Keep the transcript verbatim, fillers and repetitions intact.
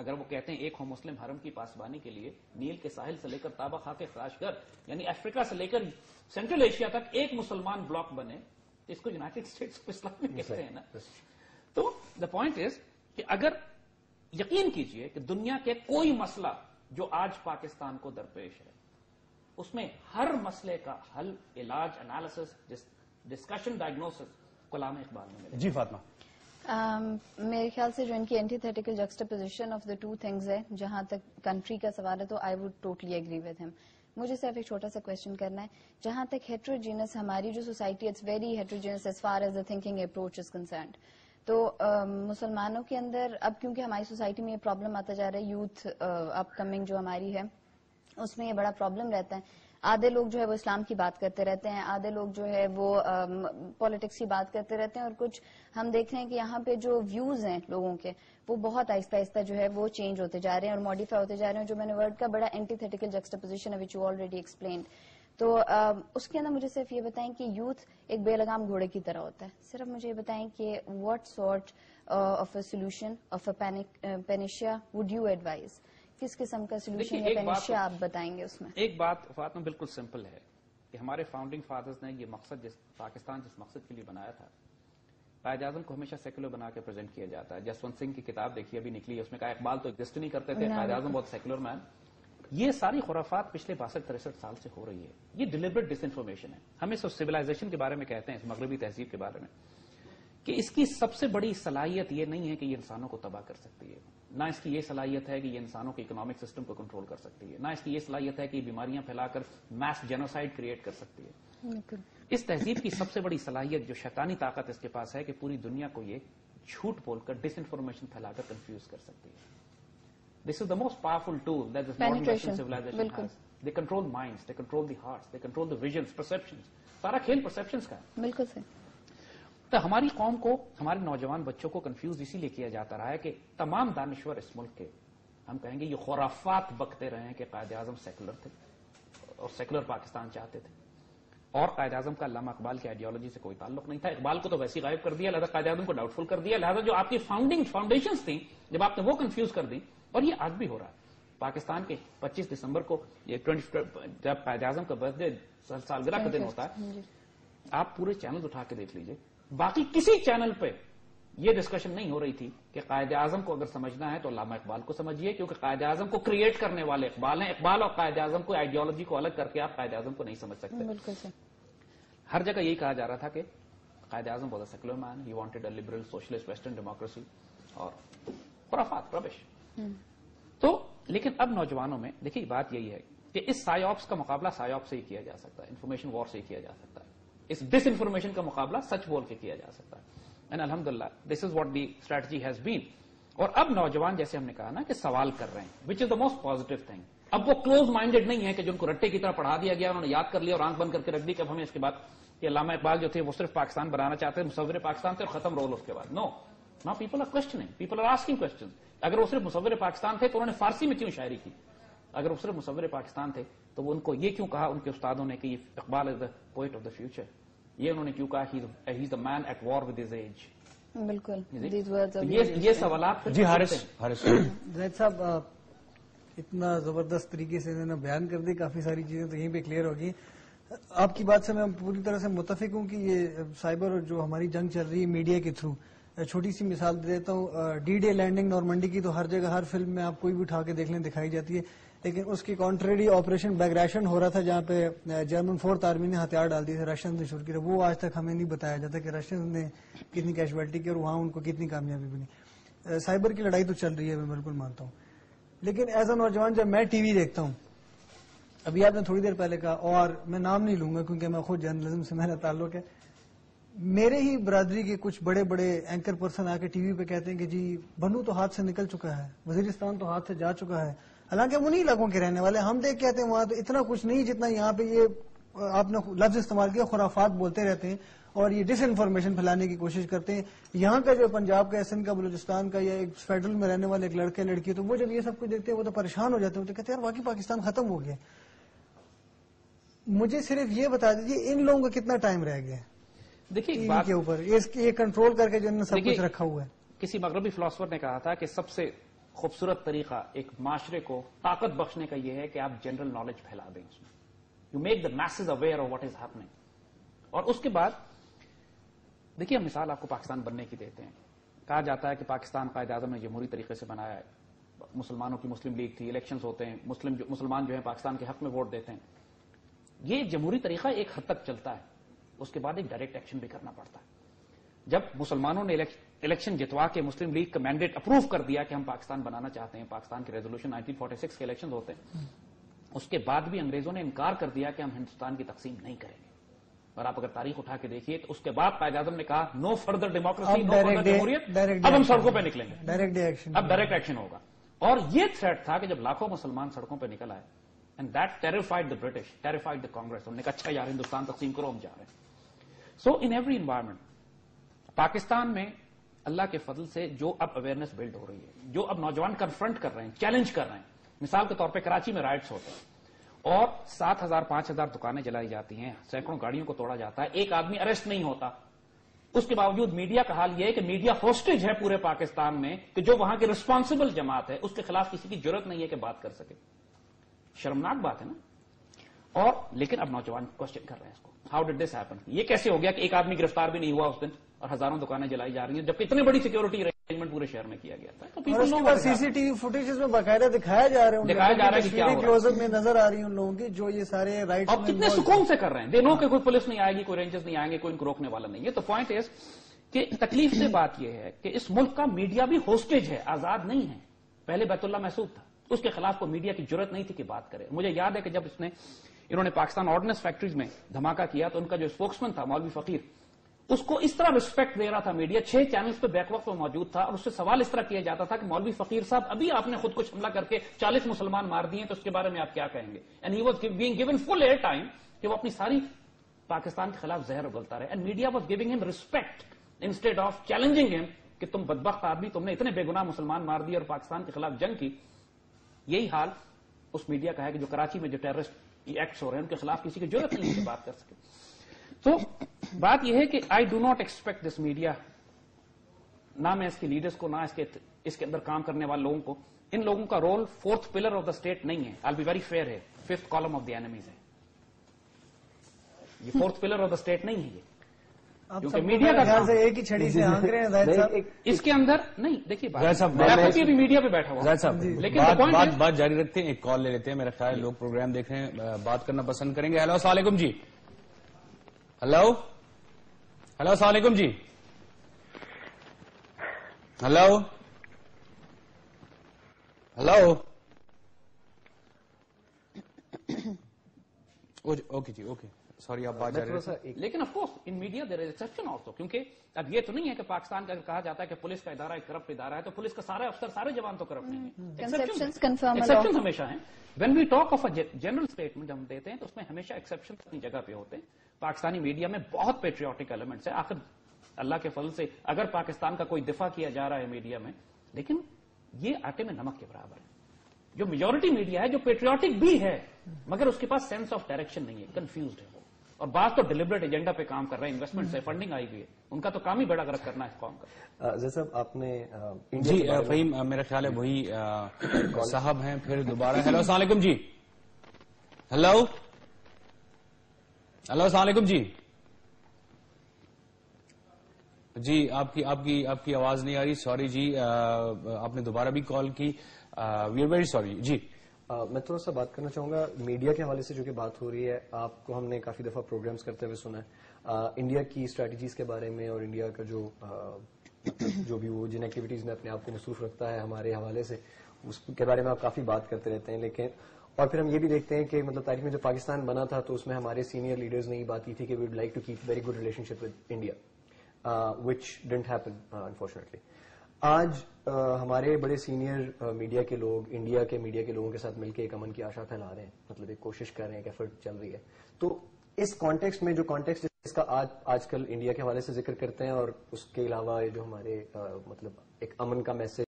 اگر وہ کہتے ہیں ایک ہو مسلم حرم کی پاسبانی کے لیے نیل کے ساحل سے لے کر تابا خاک خراشگر یعنی افریقہ سے لے کر سینٹرل ایشیا تک ایک مسلمان بلاک بنے تو اس کو یونائٹڈ اسٹیٹس آف اسلام میں کہتے ہیں نا. تو دا پوائنٹ از کہ اگر یقین کیجئے کہ دنیا کے کوئی مسئلہ جو آج پاکستان کو درپیش ہے اس میں ہر مسئلے کا حل، علاج، انالیسس، ڈسکشن، ڈائگنوسس علامہ اقبال میں ملے. جی فاطمہ. Um, میرے خیال سے جو ان کی antithetical juxtaposition of the two things ہے، جہاں تک کنٹری کا سوال ہے تو I would totally agree with him. مجھے صرف ایک چھوٹا سا کوشچن کرنا ہے. جہاں تک ہیٹروجینس ہماری جو society it's very heterogeneous as far as the thinking approach is concerned, تو مسلمانوں کے اندر اب کیونکہ ہماری سوسائٹی میں یہ پرابلم آتا جا رہا ہے، یوتھ اپ کمنگ جو ہماری ہے اس میں یہ بڑا پرابلم رہتا ہے. آدھے لوگ جو ہے وہ اسلام کی بات کرتے رہتے ہیں، آدھے لوگ جو ہے وہ پالیٹکس کی بات کرتے رہتے ہیں، اور کچھ ہم دیکھ رہے ہیں کہ یہاں پہ جو ویوز ہیں لوگوں کے وہ بہت آہستہ آہستہ جو ہے وہ چینج ہوتے جا رہے ہیں اور ماڈیفائی ہوتے جا رہے ہیں. جو میں نے ورڈ کا بڑا اینٹی تھیٹیکل جکسٹاپوزیشن ہے وچ یو آلریڈی ایکسپلینڈ. تو اس کے اندر مجھے صرف یہ بتائیں کہ یوتھ ایک بے لگام گھوڑے کی طرح ہوتا ہے. صرف مجھے یہ بتائیں کہ what sort of a solution of a panacea would you advise? کس قسم کا سولوشن یا پینیشیا آپ بتائیں گے اس میں؟ ایک بات فاطمہ بالکل سمپل ہے کہ ہمارے فاؤنڈنگ فادرز نے یہ مقصد جس پاکستان جس مقصد کے لیے بنایا تھا، قائد اعظم کو ہمیشہ سیکولر بنا کے پریزنٹ کیا جاتا ہے. جسونت سنگھ کی کتاب دیکھیے ابھی نکلی ہے، اس میں کہا اقبال تو ایگزسٹ نہیں کرتے تھے، قائد اعظم بہت سیکولر مین. یہ ساری خرافات پچھلے باسٹھ تریسٹھ سال سے ہو رہی ہے. یہ ڈیلیبریٹ ڈس انفارمیشن ہے. ہم اس سویلائزیشن کے بارے میں کہتے ہیں، اس مغربی تہذیب کے بارے میں، کہ اس کی سب سے بڑی صلاحیت یہ نہیں ہے کہ یہ انسانوں کو تباہ کر سکتی ہے، نہ اس کی یہ صلاحیت ہے کہ یہ انسانوں کے اکنامک سسٹم کو کنٹرول کر سکتی ہے، نہ اس کی یہ صلاحیت ہے کہ یہ بیماریاں پھیلا کر میس جینوسائڈ کریٹ کر سکتی ہے. اس تہذیب کی سب سے بڑی صلاحیت جو شیطانی طاقت اس کے پاس ہے کہ پوری دنیا کو یہ جھوٹ بول کر ڈس انفارمیشن پھیلا کر کنفیوز کر سکتی ہے. This is the most powerful tool that this modern western civilisation has. They control minds, they control the hearts, they control the visions, perceptions. سارا کھیل پرسپشنز کا ہے. بالکل صحیح. تو ہماری قوم کو، ہمارے نوجوان بچوں کو کنفیوز اسی لیے کیا جاتا رہا ہے کہ تمام دانشور اس ملک کے، ہم کہیں گے یہ خرافات بکتے رہے ہیں کہ قائد اعظم سیکولر تھے اور سیکولر پاکستان چاہتے تھے، اور قائد اعظم کا علامہ اقبال کی آئیڈیالوجی سے کوئی تعلق نہیں تھا. اقبال کو تو ویسے ہی غائب کر دیا، لہذا قائد اعظم کو ڈاؤٹ فل کر دیا. لہذا جو آپ کی فاؤنڈنگ فاؤنڈیشنز تھیں جب آپ نے وہ کنفیوز کر دی، اور یہ آج بھی ہو رہا ہے. پاکستان کے پچیس دسمبر کو یہ جب قائد اعظم کا برتھ ڈے سالگرہ کا دن ہوتا ہے، آپ پورے چینل اٹھا کے دیکھ لیجئے، باقی کسی چینل پہ یہ ڈسکشن نہیں ہو رہی تھی کہ قائد اعظم کو اگر سمجھنا ہے تو علامہ اقبال کو سمجھیے، کیونکہ قائد اعظم کو کریٹ کرنے والے اقبال ہیں. اقبال اور قائد اعظم کو آئیڈیالوجی کو الگ کر کے آپ قائد اعظم کو نہیں سمجھ سکتے. بالکل صحیح. ہر جگہ یہی کہا جا رہا تھا کہ Quaid Azam was a secular man, he wanted a liberal socialist western democracy, اور خرافات ربش. تو لیکن اب نوجوانوں میں دیکھیے بات یہی ہے کہ اس سائیوپس کا مقابلہ سائیوپ سے ہی کیا جا سکتا ہے، انفارمیشن وار سے ہی کیا جا سکتا ہے. اس ڈس انفارمیشن کا مقابلہ سچ بول کے کیا جا سکتا ہے. اینڈ الحمدللہ this is what the strategy has been. اور اب نوجوان جیسے ہم نے کہا نا کہ سوال کر رہے ہیں، which is the most positive thing. اب وہ کلوز مائنڈیڈ نہیں ہے کہ جن کو رٹے کی طرح پڑھا دیا گیا، انہوں نے یاد کر لیا اور آنکھ بند کر کے رکھ دی کہ اب ہمیں اس کے بعد کہ علامہ اقبال جو تھے وہ صرف پاکستان بنانا چاہتے ہیں، مصور پاکستان تھے اور ختم رول اس کے بعد. No now people are questioning, people are asking questions. اگر وہ صرف مصور پاکستان تھے تو انہوں نے فارسی میں کیوں شاعری کی؟ اگر وہ صرف مصور پاکستان تھے تو وہ ان کو یہ کیوں کہا ان کے استادوں نے کہ یہ Iqbal is the poet of the future? یہ انہوں نے کیوں کہا he is the man at war with his age? بالکل. یہ سوالات. جی حارث. حارث زید صاحب اتنا زبردست طریقے سے انہوں نے بیان کر دی، کافی ساری چیزیں تو یہیں پہ کلیئر ہوگی. آپ کی بات سے میں پوری طرح سے متفق ہوں کہ یہ سائبر اور جو ہماری جنگ چل رہی ہے میڈیا کے تھرو، چھوٹی سی مثال دے دیتا ہوں، ڈی ڈے لینڈنگ نارمنڈی کی تو ہر جگہ ہر فلم میں آپ کوئی بھی اٹھا کے دیکھ لیں دکھائی جاتی ہے، لیکن اس کی کانٹریری آپریشن بیگریشن ہو رہا تھا جہاں پہ جرمن فورتھ آرمی نے ہتھیار ڈال دیے تھے، رشین نے شروع کیا، وہ آج تک ہمیں نہیں بتایا جاتا کہ رشین نے کتنی کیجویلٹی کی اور وہاں ان کو کتنی کامیابی بنی. سائبر کی لڑائی تو چل رہی ہے، میں بالکل مانتا ہوں، لیکن ایز اے نوجوان جب میں ٹی وی دیکھتا ہوں، ابھی آپ نے تھوڑی دیر پہلے کہا اور میں نام نہیں لوں گا کیونکہ میں خود جرنلزم سے میرا تعلق ہے، میرے ہی برادری کے کچھ بڑے بڑے اینکر پرسن آ کے ٹی وی پہ کہتے ہیں کہ جی بنو تو ہاتھ سے نکل چکا ہے، وزیرستان تو ہاتھ سے جا چکا ہے، حالانکہ وہ نہیں علاقوں کے رہنے والے. ہم دیکھ کہتے ہیں وہاں تو اتنا کچھ نہیں جتنا یہاں پہ یہ آپ نے لفظ استعمال کیا خرافات بولتے رہتے ہیں اور یہ ڈس انفارمیشن پھیلانے کی کوشش کرتے ہیں. یہاں کا جو پنجاب کا، سندھ کا، بلوچستان کا یا ایک فیڈرل میں رہنے والے ایک لڑکے لڑکی، تو وہ جب یہ سب کچھ دیکھتے ہیں وہ تو پریشان ہو جاتے ہیں، تو کہتے ہیں یار واقعی پاکستان ختم ہو گیا. مجھے صرف یہ بتا دیجیے ان لوگوں کا کتنا ٹائم رہ گیا دیکھیے بات کے اوپر یہ کنٹرول کر کے جو انہوں نے سب کچھ رکھا ہوا ہے. کسی مغربی فلاسفر نے کہا تھا کہ سب سے خوبصورت طریقہ ایک معاشرے کو طاقت بخشنے کا یہ ہے کہ آپ جنرل نالج پھیلا دیں اس میں. You make the masses aware of what is happening. اور اس کے بعد دیکھیے ہم مثال آپ کو پاکستان بننے کی دیتے ہیں. کہا جاتا ہے کہ پاکستان قائد اعظم نے جمہوری طریقے سے بنایا ہے. مسلمانوں کی مسلم لیگ تھی, الیکشنز ہوتے ہیں, مسلم جو مسلمان جو ہیں پاکستان کے حق میں ووٹ دیتے ہیں. یہ جمہوری طریقہ ایک حد تک چلتا ہے, اس کے بعد ایک ڈائریکٹ ایکشن بھی کرنا پڑتا ہے. جب مسلمانوں نے الیکشن جتوا کے مسلم لیگ کا مینڈیٹ اپروو کر دیا کہ ہم پاکستان بنانا چاہتے ہیں, پاکستان کے ریزولوشن نائنٹین فورٹی سکس کے الیکشن ہوتے ہیں, اس کے بعد بھی انگریزوں نے انکار کر دیا کہ ہم ہندوستان کی تقسیم نہیں کریں گے. اور آپ اگر تاریخ اٹھا کے دیکھیے تو اس کے بعد قائد اعظم نے کہا no further democracy, no further جمہوریت, اب ہم سڑکوں پہ نکلیں گے, ڈائریکٹ ایکشن, اب ڈائریکٹ ایکشن ہوگا. اور یہ تھریٹ تھا کہ جب لاکھوں مسلمان سڑکوں پہ نکل آئے, and that terrified the British, terrified the Congress. انہوں نے کہا اچھا یار ہندوستان تقسیم کرو, ہم جا رہے ہیں. So in every environment Pakistan میں اللہ کے فضل سے جو اب اویئرنیس بلڈ ہو رہی ہے, جو اب نوجوان کنفرنٹ کر رہے ہیں, چیلنج کر رہے ہیں. مثال کے طور پہ کراچی میں رائٹس ہوتے ہیں اور سات ہزار پانچ ہزار دکانیں جلائی جاتی ہیں, سینکڑوں گاڑیوں کو توڑا جاتا ہے, ایک آدمی اریسٹ نہیں ہوتا. اس کے باوجود میڈیا کا حال یہ ہے کہ میڈیا ہوسٹیج ہے پورے پاکستان میں, کہ جو وہاں کی ریسپانسبل جماعت ہے اس کے خلاف کسی کی جرت نہیں ہے کہ بات کر سکے. شرمناک بات ہے نا. اور لیکن اب نوجوان کوشچن کر رہے ہیں اس کو, ہاؤ ڈڈ دس ہیپن, یہ کیسے ہو گیا کہ ایک آدمی گرفتار بھی نہیں ہوا اس دن اور ہزاروں دکانیں جلائی جا رہی ہیں, جبکہ اتنی بڑی سیکورٹی ارینجمنٹ پورے شہر میں کیا گیا تھا. تو اور اس کے بعد سی سی ٹی وی فوٹیجز میں باقاعدہ دکھایا جا رہا ہے, دکھایا جا رہا ہے کہ کیا ہو رہا ہے, کلوز اپ میں نظر آ رہی ہیں ان لوگوں کی جو یہ سارے رائٹس اور کتنے سکون سے کر رہے ہیں. دے نو کہ کوئی پولیس نہیں آئے گی, کوئی رینجرز نہیں آئیں گے, کوئی ان کو روکنے والا نہیں ہے. تو پوائنٹ از کہ تکلیف سے بات یہ ہے کہ اس ملک کا میڈیا بھی ہوسٹیج ہے, آزاد نہیں ہے. پہلے بیت اللہ محسود تھا, اس کے خلاف کوئی میڈیا کی جرت نہیں تھی کہ بات کرے. مجھے یاد ہے کہ جب اس نے انہوں نے پاکستان آرڈننس فیکٹریز میں دھماکہ کیا تو ان کا جو اسپوکسمین تھا مولوی فقیر, اس کو اس طرح رسپیکٹ دے رہا تھا میڈیا, چھ چینلز پہ بیک وقت میں موجود تھا, اور اس سے سوال اس طرح کیا جاتا تھا کہ مولوی فقیر صاحب ابھی آپ نے خود کو حملہ کر کے چالیس مسلمان مار دیے تو اس کے بارے میں آپ کیا کہیں گے. And he was being given full air time کہ وہ اپنی ساری پاکستان کے خلاف زہر اگلتا رہے. And media was giving him respect instead of challenging him کہ تم بدبخت آدمی, تم نے اتنے بے گناہ مسلمان مار دیے اور پاکستان کے خلاف جنگ کی. یہی حال اس میڈیا کا ہے کہ جو کراچی میں جو ٹیررسٹ ایکٹس ہو رہے ہیں ان کے خلاف کسی کی ضرورت نہیں ہے بات کر سکے. تو بات یہ ہے کہ I do not expect this media, نہ میں اس کے لیڈرز کو, نہ اس کے اس کے اندر کام کرنے والے لوگوں کو. ان لوگوں کا role fourth pillar of the state نہیں ہے. آئی بی ویری فیئر ہے, fifth column of the enemies ہے. یہ fourth pillar of the state نہیں ہے یہ, کیونکہ میڈیا کا خیال سے ایک ہی چھڑی سے آنکھ رہے ہیں زاہد صاحب. اس کے اندر نہیں دیکھیے بھی میڈیا پہ بیٹھا ہوا, لیکن بات جاری رکھتے ہیں, ایک کال لے لیتے ہیں. میرا خیال لوگ پروگرام دیکھ رہے ہیں, بات کرنا پسند کریں گے. ہیلو السلام علیکم جی. ہلو ہلو السلام علیکم جی. ہلو ہلو اوکے جی, اوکے سوری آپ بات جاری رکھیں. لیکن of course in media there is exception also, کیونکہ اب یہ تو نہیں ہے کہ پاکستان کا اگر کہا جاتا ہے کہ پولیس کا ادارہ ایک کرپٹ ادارہ ہے تو پولیس کا سارے افسر سارے جوان تو کرپٹ نہیں ہے. ایکسپشن ہمیشہ ہیں. When we talk of a general statement ہم دیتے ہیں تو اس میں ہمیشہ ایکسپشن اپنی جگہ پہ ہوتے ہیں. پاکستانی میڈیا میں بہت پیٹریوٹک ایلیمنٹس ہیں. آخر اللہ کے فضل سے اگر پاکستان کا کوئی دفاع کیا جا رہا ہے میڈیا میں, لیکن یہ آٹے میں نمک کے برابر ہے. جو میجورٹی میڈیا ہے جو پیٹریوٹک بھی ہے مگر اس کے پاس سینس آف ڈائریکشن نہیں ہے, کنفیوزڈ ہے وہ. اور بعض تو ڈیلیبریٹ ایجنڈا پہ کام کر رہے ہیں, انویسٹمنٹ سے فنڈنگ آئی ہوئی ہے, ان کا تو کام ہی بڑا غرق کرنا ہے قوم کا. جیسا آپ نے جی فہیم, میرا خیال ہے وہی صاحب ہیں پھر دوبارہ. ہیلو السلام علیکم جی. ہلو ہلو السلام علیکم جی. جی آپ کی آپ کی آپ کی آواز نہیں آ رہی, سوری جی. آپ نے دوبارہ بھی کال کی, وی آر ویری سوری جی. میں تھوڑا سا بات کرنا چاہوں گا میڈیا کے حوالے سے جو کہ بات ہو رہی ہے. آپ کو ہم نے کافی دفعہ پروگرامز کرتے ہوئے سنا ہے انڈیا کی اسٹریٹجیز کے بارے میں, اور انڈیا کا جو جو بھی وہ جن ایکٹیویٹیز میں اپنے آپ کو مصروف رکھتا ہے ہمارے حوالے سے, اس کے بارے میں آپ کافی بات کرتے رہتے ہیں. لیکن اور پھر ہم یہ بھی دیکھتے ہیں کہ مطلب تاریخ میں جب پاکستان بنا تھا تو اس میں ہمارے سینئر لیڈرز نے یہ بات کی تھی کہ we would like to keep very good relationship with India, which didn't happen unfortunately. آج ہمارے بڑے سینئر میڈیا کے لوگ انڈیا کے میڈیا کے لوگوں کے ساتھ مل کے ایک امن کی آشا پھیلا رہے ہیں, مطلب ایک کوشش کر رہے ہیں, ایک ایفرٹ چل رہی ہے. تو اس کانٹیکسٹ میں جو کانٹیکسٹ جس کا آج آج کل انڈیا کے حوالے سے ذکر کرتے ہیں, اور اس کے علاوہ جو ہمارے مطلب ایک امن کا میسج